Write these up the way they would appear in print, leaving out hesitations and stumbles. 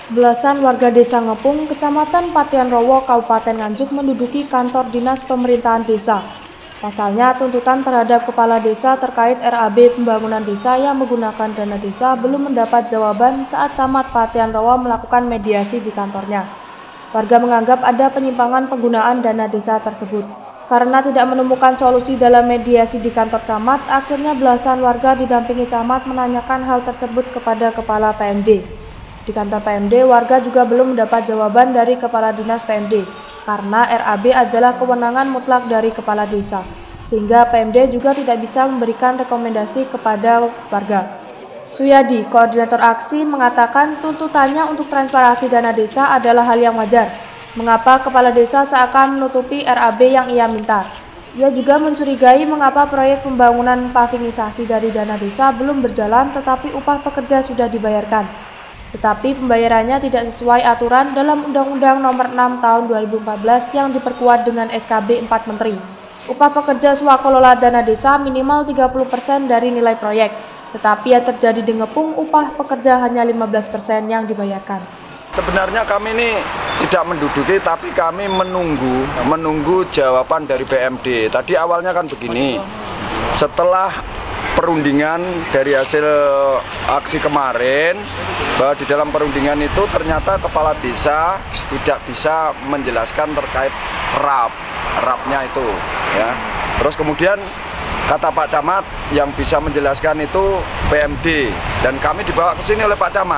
Belasan warga desa Ngepung, Kecamatan Patian Rowo, Kabupaten Nganjuk menduduki kantor dinas pemerintahan desa. Pasalnya, tuntutan terhadap kepala desa terkait RAB pembangunan desa yang menggunakan dana desa belum mendapat jawaban saat Camat Patian Rowo melakukan mediasi di kantornya. Warga menganggap ada penyimpangan penggunaan dana desa tersebut. Karena tidak menemukan solusi dalam mediasi di kantor camat, akhirnya belasan warga didampingi camat menanyakan hal tersebut kepada kepala PMD. Di kantor PMD, warga juga belum mendapat jawaban dari kepala dinas PMD, karena RAB adalah kewenangan mutlak dari kepala desa, sehingga PMD juga tidak bisa memberikan rekomendasi kepada warga. Suyadi, koordinator aksi, mengatakan tuntutannya untuk transparansi dana desa adalah hal yang wajar. Mengapa kepala desa seakan menutupi RAB yang ia minta? Ia juga mencurigai mengapa proyek pembangunan pavinisasi dari dana desa belum berjalan tetapi upah pekerja sudah dibayarkan. Tetapi pembayarannya tidak sesuai aturan dalam Undang-Undang Nomor 6 Tahun 2014 yang diperkuat dengan SKB 4 Menteri. Upah pekerja swakelola dana desa minimal 30% dari nilai proyek. Tetapi yang terjadi di Ngepung, upah pekerja hanya 15% yang dibayarkan. Sebenarnya kami ini tidak menduduki, tapi kami menunggu jawaban dari PMD. Tadi awalnya kan begini, setelah perundingan dari hasil aksi kemarin, bahwa di dalam perundingan itu ternyata kepala desa tidak bisa menjelaskan terkait RAB-nya itu, ya. Terus kemudian kata Pak Camat yang bisa menjelaskan itu PMD, dan kami dibawa ke sini oleh Pak Camat.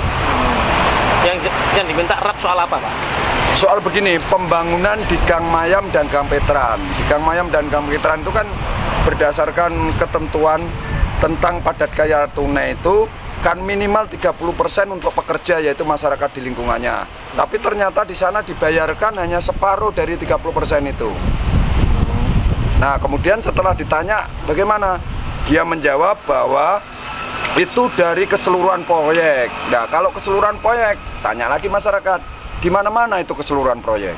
Yang diminta RAB soal apa, Pak? Soal begini, pembangunan di Gang Mayam dan Gang Petran. Di Gang Mayam dan Gang Petran itu kan berdasarkan ketentuan tentang padat karya tunai itu kan minimal 30% untuk pekerja, yaitu masyarakat di lingkungannya. Tapi ternyata di sana dibayarkan hanya separuh dari 30% itu. Nah, kemudian setelah ditanya bagaimana, dia menjawab bahwa itu dari keseluruhan proyek. Nah, kalau keseluruhan proyek, tanya lagi masyarakat, di mana-mana itu keseluruhan proyek.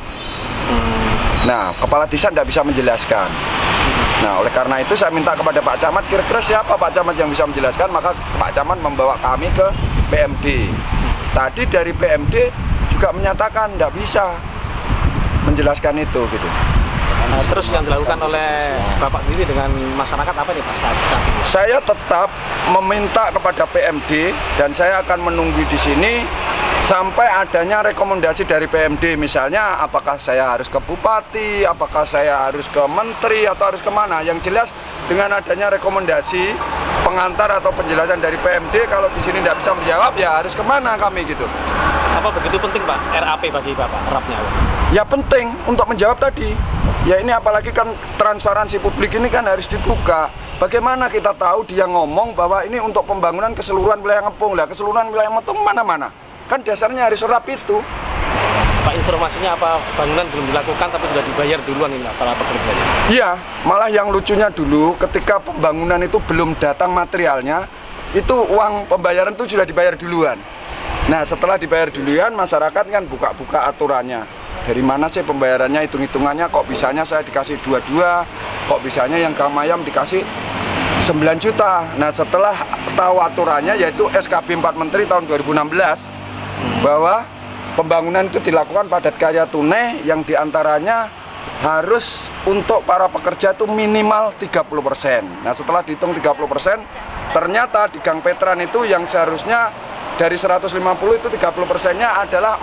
Nah, kepala desa tidak bisa menjelaskan. Nah, oleh karena itu saya minta kepada Pak Camat, kira-kira siapa Pak Camat yang bisa menjelaskan, maka Pak Camat membawa kami ke PMD. Tadi dari PMD juga menyatakan tidak bisa menjelaskan itu, gitu. Nah, terus yang dilakukan oleh Bapak sendiri dengan masyarakat apa nih Pak? Saya tetap meminta kepada PMD dan saya akan menunggu di sini sampai adanya rekomendasi dari PMD. Misalnya apakah saya harus ke Bupati, apakah saya harus ke Menteri atau harus kemana. Yang jelas dengan adanya rekomendasi pengantar atau penjelasan dari PMD, kalau di sini tidak bisa menjawab ya harus kemana kami gitu. Apa begitu penting Pak RAP bagi Bapak, RAB-nya? Ya penting untuk menjawab tadi. Ya ini apalagi kan transparansi publik ini kan harus dibuka. Bagaimana kita tahu dia ngomong bahwa ini untuk pembangunan keseluruhan wilayah Ngepung. Lah keseluruhan wilayah Ngepung mana-mana. Kan dasarnya harus RAB itu. Pak, informasinya apa bangunan belum dilakukan tapi sudah dibayar duluan ini para pekerjanya? Iya, malah yang lucunya dulu ketika pembangunan itu belum datang materialnya, itu uang pembayaran itu sudah dibayar duluan. Nah setelah dibayar duluan, masyarakat kan buka-buka aturannya. Dari mana sih pembayarannya, hitung-hitungannya, kok bisanya saya dikasih 22, kok bisanya yang Gang Mayam dikasih 9 juta. Nah setelah tahu aturannya, yaitu SKB 4 Menteri tahun 2016, bahwa pembangunan itu dilakukan padat karya tunai yang diantaranya harus untuk para pekerja itu minimal 30%. Nah setelah dihitung 30%, ternyata di Gang Petran itu yang seharusnya dari 150 itu 30%-nya adalah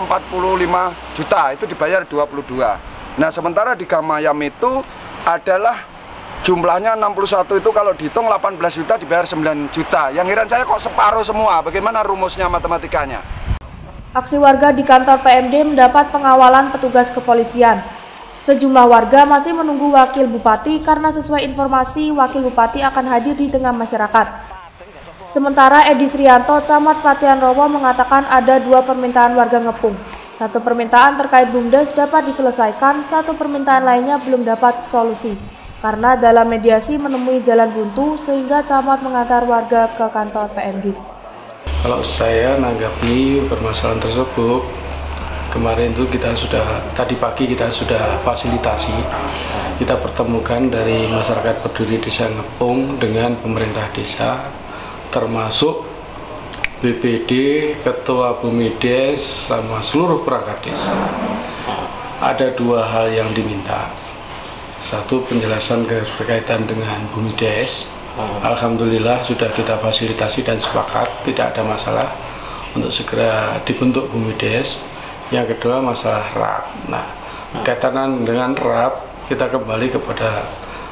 45 juta, itu dibayar 22. Nah sementara di Gang Mayam itu adalah jumlahnya 61, itu kalau dihitung 18 juta dibayar 9 juta. Yang heran saya kok separuh semua, bagaimana rumusnya matematikanya? Aksi warga di kantor PMD mendapat pengawalan petugas kepolisian. Sejumlah warga masih menunggu wakil bupati karena sesuai informasi wakil bupati akan hadir di tengah masyarakat. Sementara Edi Srianto, Camat Patian Rowo mengatakan ada 2 permintaan warga Ngepung. Satu permintaan terkait BUMDes dapat diselesaikan, satu permintaan lainnya belum dapat solusi. Karena dalam mediasi menemui jalan buntu sehingga Camat mengantar warga ke kantor PMD. Kalau saya menanggapi permasalahan tersebut, kemarin itu tadi pagi kita sudah fasilitasi, kita pertemukan dari masyarakat peduli desa Ngepung dengan pemerintah desa, termasuk BPD, Ketua Bumides, sama seluruh perangkat desa. Ada dua hal yang diminta. Satu, penjelasan berkaitan dengan Bumides. Alhamdulillah sudah kita fasilitasi dan sepakat, tidak ada masalah untuk segera dibentuk Bumides. Yang kedua, masalah RAP. Nah, kaitan dengan RAP, kita kembali kepada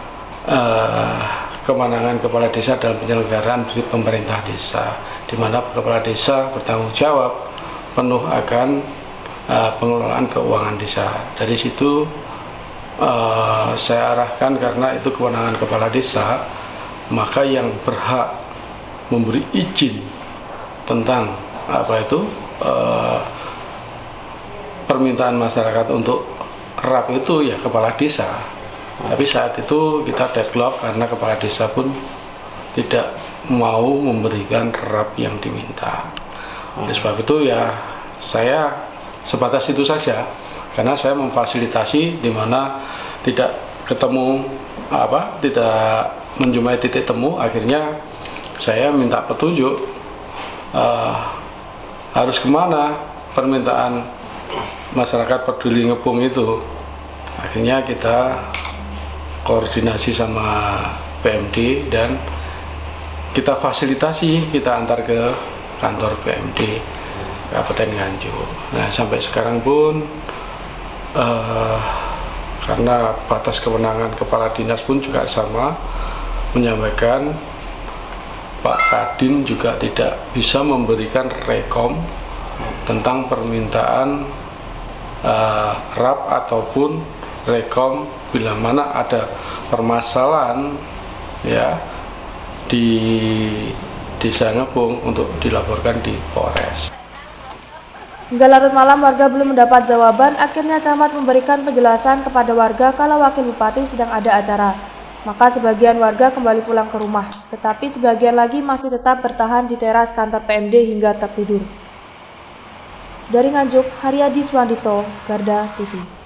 kewenangan kepala desa dalam penyelenggaraan pemerintah desa, di mana kepala desa bertanggung jawab penuh akan pengelolaan keuangan desa. Dari situ saya arahkan, karena itu kewenangan kepala desa, maka yang berhak memberi izin tentang permintaan masyarakat untuk RAP itu ya kepala desa. Tapi saat itu kita deadlock karena kepala desa pun tidak mau memberikan RAP yang diminta. Oleh sebab itu ya saya sebatas itu saja, karena saya memfasilitasi di mana tidak ketemu tidak menjumpai titik temu. Akhirnya saya minta petunjuk harus kemana permintaan masyarakat peduli ngepung itu. Akhirnya kita koordinasi sama PMD dan kita fasilitasi, kita antar ke kantor PMD Kabupaten Nganjuk. Nah, sampai sekarang pun karena batas kewenangan kepala dinas pun juga sama, menyampaikan Pak Kadin juga tidak bisa memberikan rekom tentang permintaan RAP ataupun rekom bila mana ada permasalahan ya di Desa Ngepung untuk dilaporkan di Polres. Hingga larut malam warga belum mendapat jawaban, akhirnya camat memberikan penjelasan kepada warga kalau wakil bupati sedang ada acara. Maka sebagian warga kembali pulang ke rumah, tetapi sebagian lagi masih tetap bertahan di teras kantor PMD hingga tertidur. Dari Nganjuk, Haryadi Swandito, Garda TV.